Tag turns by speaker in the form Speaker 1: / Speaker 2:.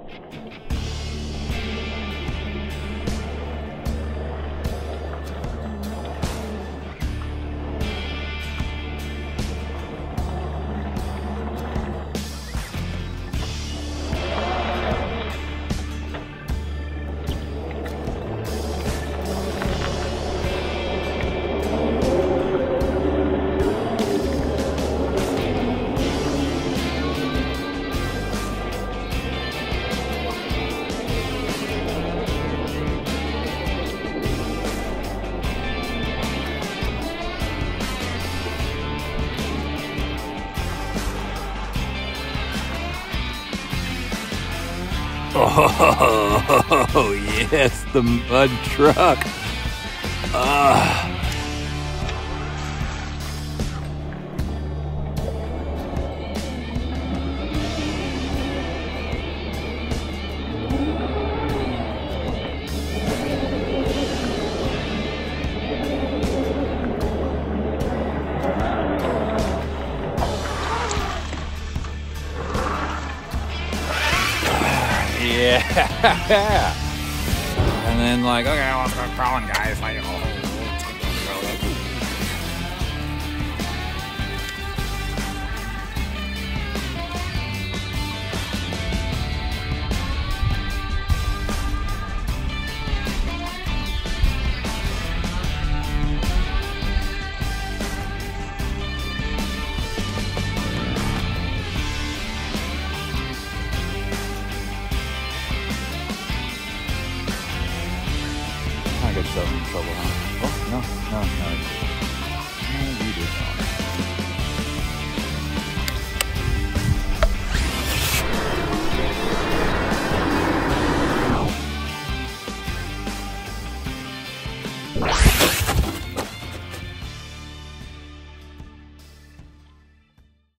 Speaker 1: Oh, yes, the mud truck. Yeah. And then like, okay, let's go crawling, guys. Like, oh. I get yourself in trouble, huh? Oh, no. No, you did not.